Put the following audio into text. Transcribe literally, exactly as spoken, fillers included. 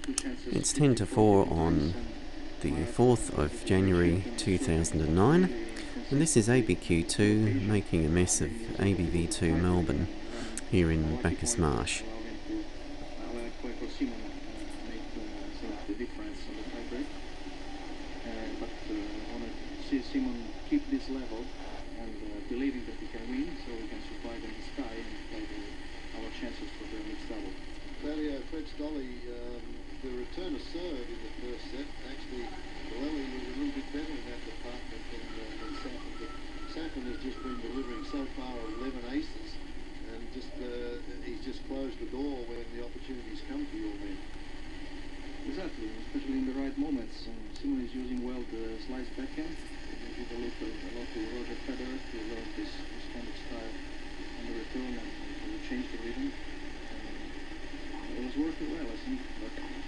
It's ten to four on the fourth of January two thousand nine, and this is A B Q two making a mess of A B V two Melbourne here in Bacchus Marsh. Simon keep this level and uh, believing that we can win, so we can survive in the sky and play the, our chances for the mixed double. Valio, Fred Stolle, um, the return of serve in the first set, actually, Lely was a little bit better in that department than, uh, than Saffin, but Saffin has just been delivering so far eleven aces, and just uh, he's just closed the door when the opportunities come to your men. Exactly, especially in the right moments. Um, Simon is using well the slice backhand. He did a lot, a lot to Roger Federer to learn this, this kind of style on the return and to change the rhythm. Um, it was working well, I think, but